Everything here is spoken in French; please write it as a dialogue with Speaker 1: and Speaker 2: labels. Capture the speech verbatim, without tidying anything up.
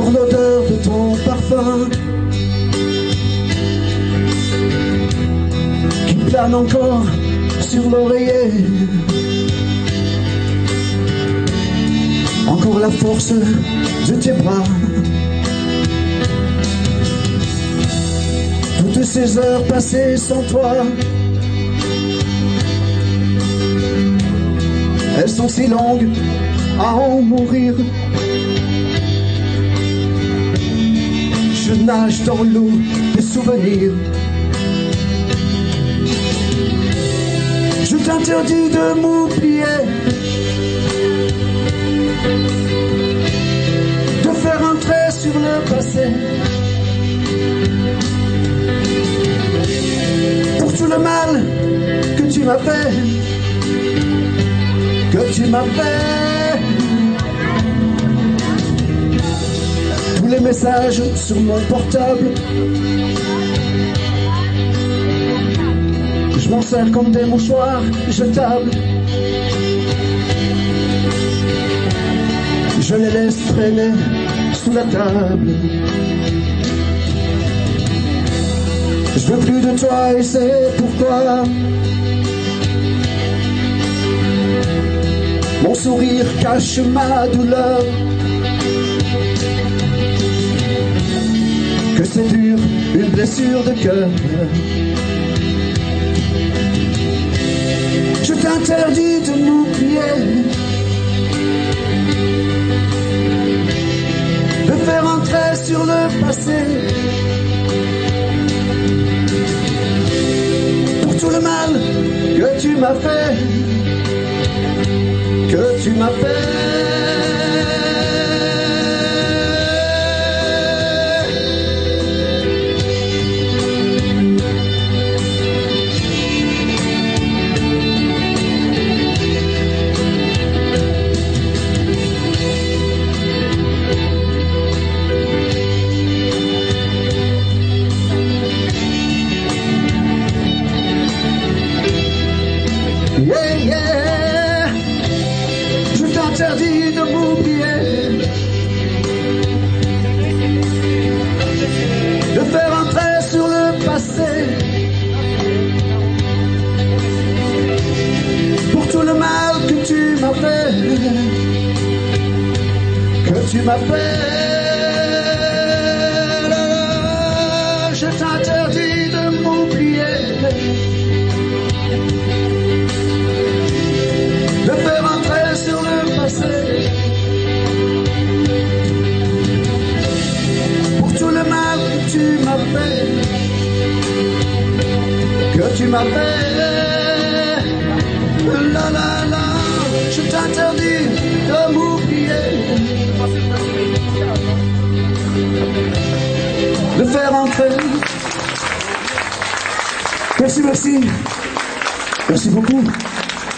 Speaker 1: sur l'odeur de ton parfum qui plane encore sur l'oreiller. Encore la force de tes bras. Toutes ces heures passées sans toi, elles sont si longues à en mourir. Je nage dans l'eau des souvenirs. Je t'interdis de m'oublier, de faire un trait sur le passé. Pour tout le mal que tu m'as fait, que tu m'as fait. Tous les messages sur mon portable, je m'en sers comme des mouchoirs jetables. Je les laisse traîner sous la table. Je veux plus de toi et c'est pourquoi mon sourire cache ma douleur. Que c'est dur, une blessure de cœur. Je t'interdis de m'oublier, de faire un trait sur le passé. Pour tout le mal que tu m'as fait, que tu m'as fait. Yeah, yeah. Je t'interdis de m'oublier, de faire un trait sur le passé. Pour tout le mal que tu m'as fait, que tu m'as fait. Je t'interdis de m'oublier, de faire un trait sur le passé. Pour tout le mal que tu m'as fait, que tu m'as fait. La la la, je t'interdis de m'oublier, de faire un trait. Merci, merci. Merci beaucoup.